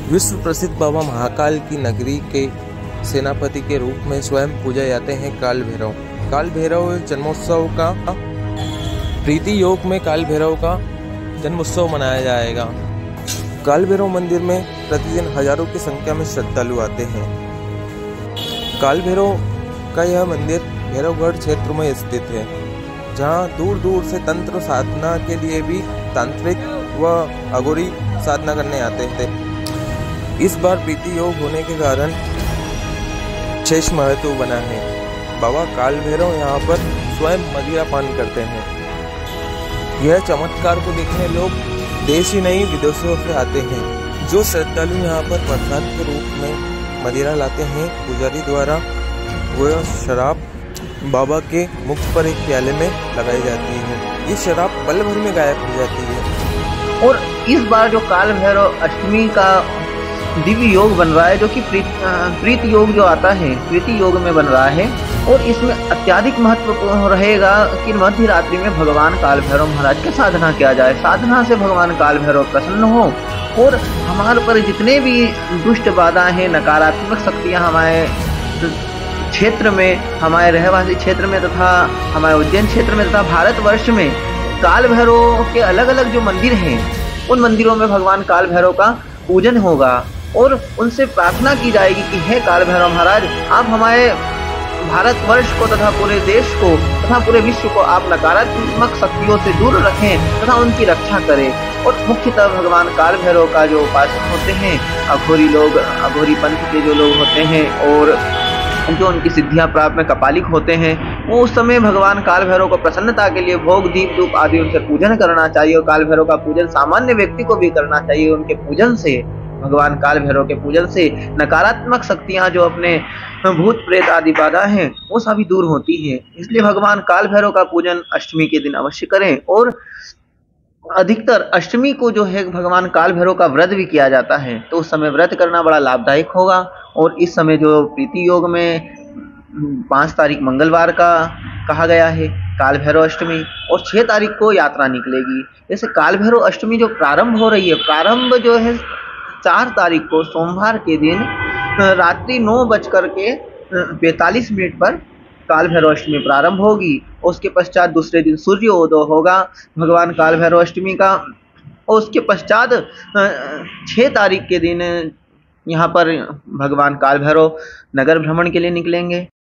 विश्व प्रसिद्ध बाबा महाकाल की नगरी के सेनापति के रूप में स्वयं पूजे जाते हैं काल भैरव। काल भैरव जन्मोत्सव का प्रीति योग में काल भैरव का जन्मोत्सव मनाया जाएगा। काल भैरव मंदिर में प्रतिदिन हजारों की संख्या में श्रद्धालु आते हैं। काल भैरव का यह मंदिर भैरवगढ़ क्षेत्र में स्थित है, जहां दूर दूर से तंत्र साधना के लिए भी तांत्रिक व अघोरी साधना करने आते थे। इस बार प्रीति योग होने के कारण विशेष महत्व बना है। बाबा काल भैरव यहाँ पर स्वयं मदिरा पान करते हैं। यह चमत्कार को देखने लोग देश ही नहीं विदेशों से आते हैं। जो श्रद्धालु यहाँ पर प्रसाद के रूप में मदिरा लाते हैं, पुजारी द्वारा वह शराब बाबा के मुख पर एक प्याले में लगाई जाती है। ये शराब पल भर में गायब हो जाती है। और इस बार जो काल भैरव अष्टमी का दिव्य योग बन रहा है, जो कि प्रीति योग जो आता है, प्रीति योग में बन रहा है, और इसमें अत्यधिक महत्वपूर्ण रहेगा कि मध्य रात्रि में भगवान काल भैरव महाराज की साधना किया जाए। साधना से भगवान काल भैरव प्रसन्न हो और हमारे पर जितने भी दुष्ट बाधा हैं, नकारात्मक शक्तियां हमारे क्षेत्र में, हमारे रहवासी क्षेत्र में तथा हमारे उज्जैन क्षेत्र में तथा भारतवर्ष में काल भैरव के अलग अलग जो मंदिर हैं, उन मंदिरों में भगवान काल भैरव का पूजन होगा और उनसे प्रार्थना की जाएगी कि हे काल भैरव महाराज, आप हमारे भारतवर्ष को तथा पूरे देश को तथा पूरे विश्व को आप नकारात्मक शक्तियों से दूर रखें तथा उनकी रक्षा करें। और मुख्यतः भगवान काल भैरव का जो उपासक होते हैं, अघोरी लोग, अघोरी पंथ के जो लोग होते हैं और जो उनकी सिद्धियां प्राप्त में कपालिक होते हैं, वो उस समय भगवान काल भैरव को प्रसन्नता के लिए भोग, दीप, धूप आदि उनसे पूजन करना चाहिए। और काल भैरव का पूजन सामान्य व्यक्ति को भी करना चाहिए। उनके पूजन से, भगवान काल भैरव के पूजन से नकारात्मक शक्तियां जो अपने भूत प्रेत आदि बाधा हैं, वो सभी दूर होती हैं। इसलिए भगवान काल भैरव का पूजन अष्टमी के दिन अवश्य करें। और अधिकतर अष्टमी को जो है भगवान काल भैरव का व्रत भी किया जाता है, तो उस समय व्रत करना बड़ा लाभदायक होगा। और इस समय जो प्रीति योग में 5 तारीख मंगलवार का कहा गया है काल भैरव अष्टमी, और 6 तारीख को यात्रा निकलेगी। जैसे काल भैरव अष्टमी जो प्रारंभ हो रही है, प्रारंभ जो है 4 तारीख को सोमवार के दिन रात्रि 9:45 पर काल भैरव अष्टमी प्रारंभ होगी। उसके पश्चात दूसरे दिन सूर्योदय होगा भगवान काल भैरव अष्टमी का। और उसके पश्चात 6 तारीख के दिन यहाँ पर भगवान काल भैरव नगर भ्रमण के लिए निकलेंगे।